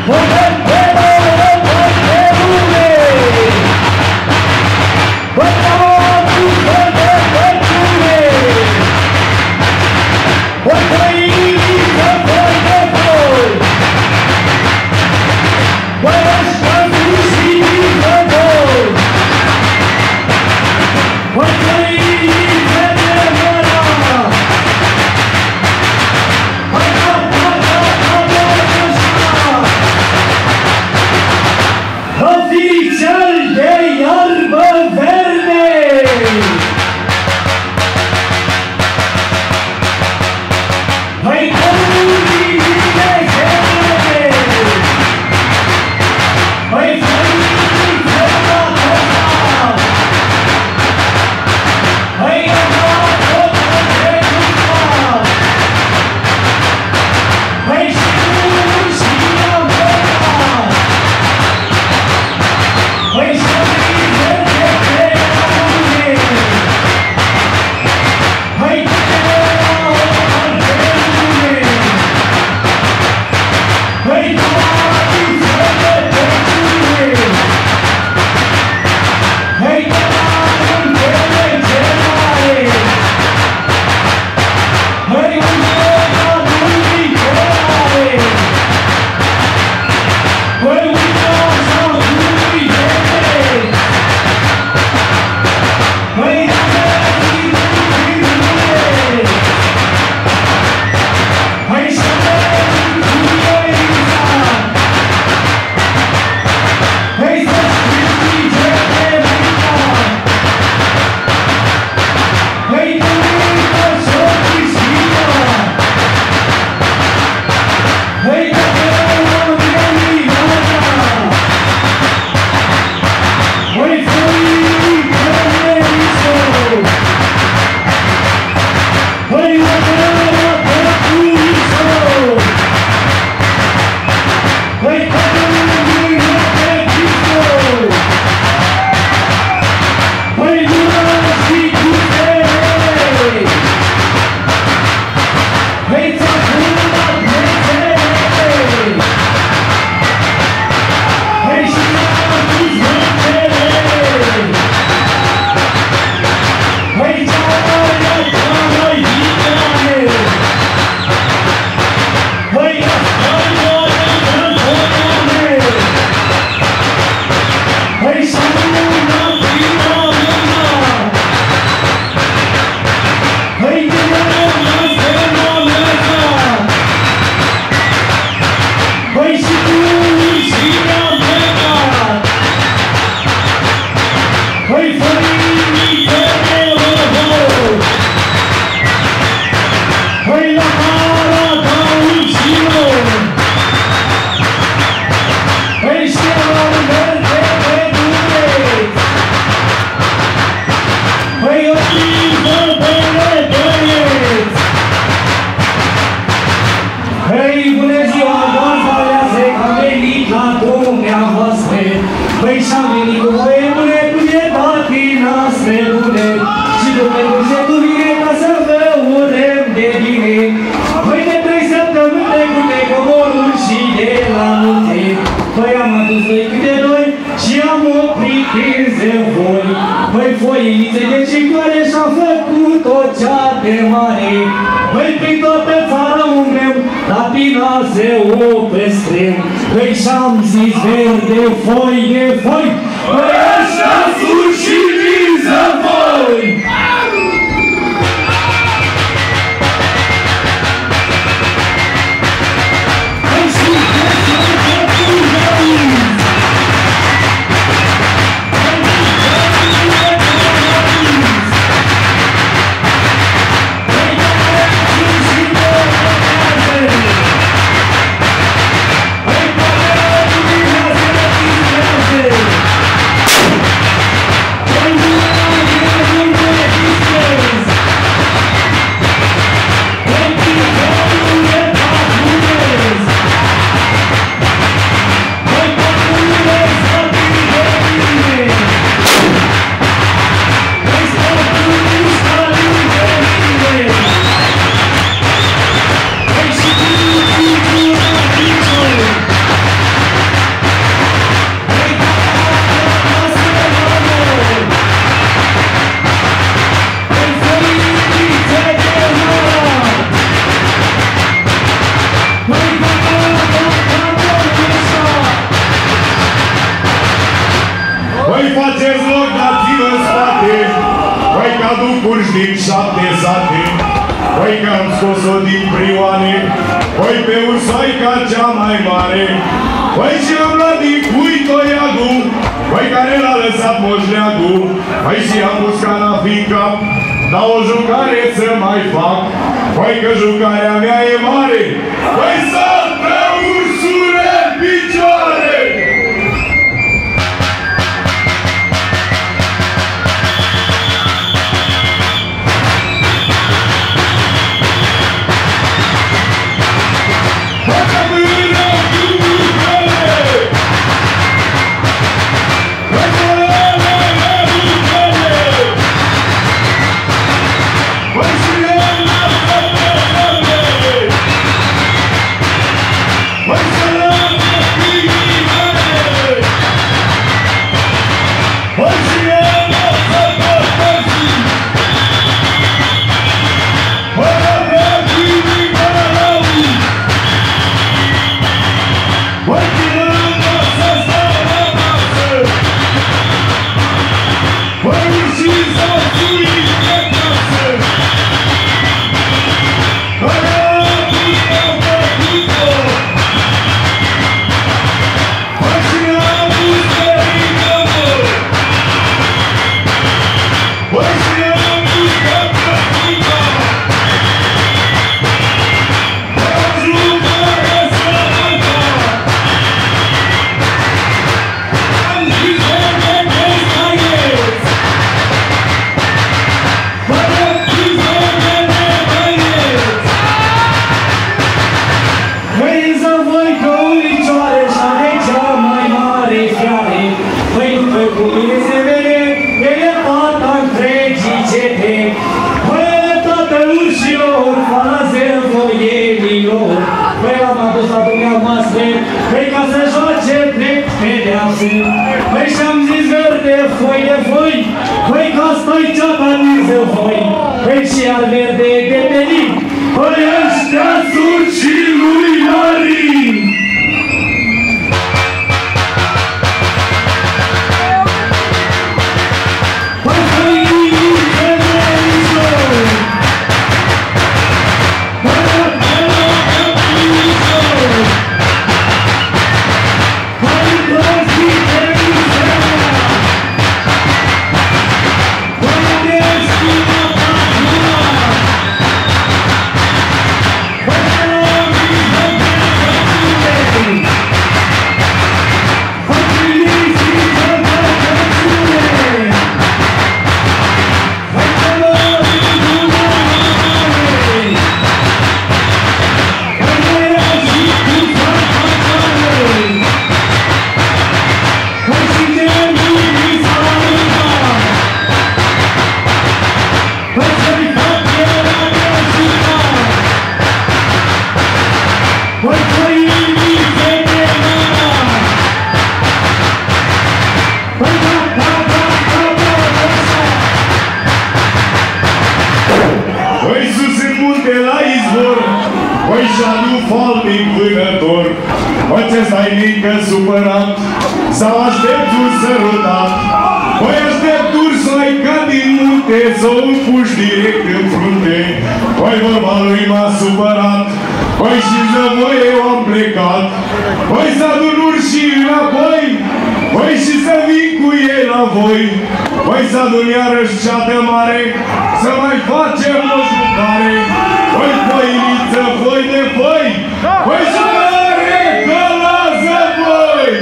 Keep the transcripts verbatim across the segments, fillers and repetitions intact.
Hey! Voi faceți loc, dați-vă în spate. Voi ca ducuri din șapte sate. Voi că am scos-o din prioane. Voi pe ursaica cea mai mare. Voi și am luat din cui toiagul. Voi care l-a lăsat moșneagul. Voi și am pus cana în cap. Dar o jucare să mai fac. Voi că jucarea mea e mare. Voi saltă ursule în picioare. Păi și-am zis verde, foi de foi, păi că asta-i ceata din Zăvoi, păi și iar verde de pelin, păi ăștia sunt și lui Marin. Păi păi nimic de verișor, păi de verișor, păi plăsit de mizeria, păi destină patria, păi de la miză de cățune, păi trimiții de cățune, păi de la miză mare, păi de ieși cu farfacare, păi și de mâini s-arunca, păi să-i fac era de ajuta, păi păinii se demara, păi da, da, da, da, da, așa. Voi sus în munte la izvor, voi și-adu falnic vânător. Voi ce stai mică supărat, sau aștept un sărutat. Voi aștept ursoi ca din munte, să-o împuși direct în frunte. Voi vorba lui m-a supărat, voi și Zăvoi eu am plecat. Voi să adun urșii înapoi, voi și să vin cu ei la voi. Voi să adun iarăși ceată mare, să mai facem o jucare. Voi foiniță, foi de foi, voi jucare ca la Zăvoi.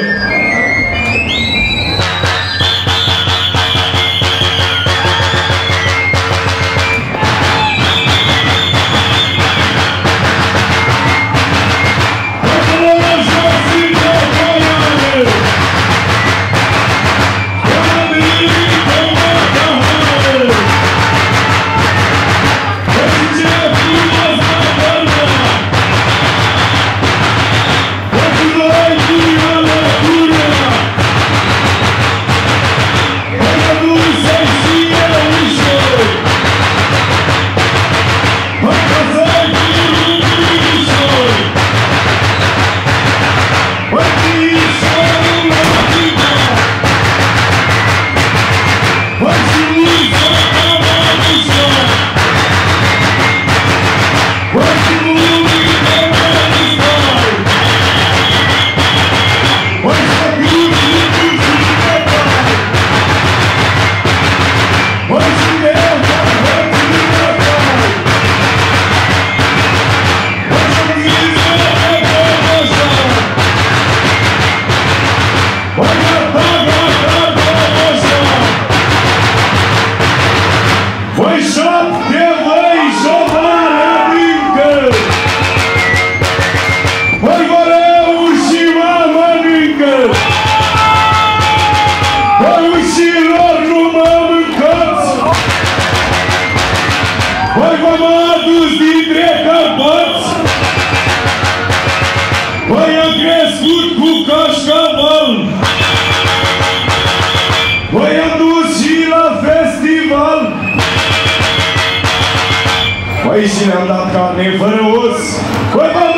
Voi Băi, am crescut cu cașcaval. Băi, am dus și la festival. Băi, și ne-am dat carne fără os. Băi, băi,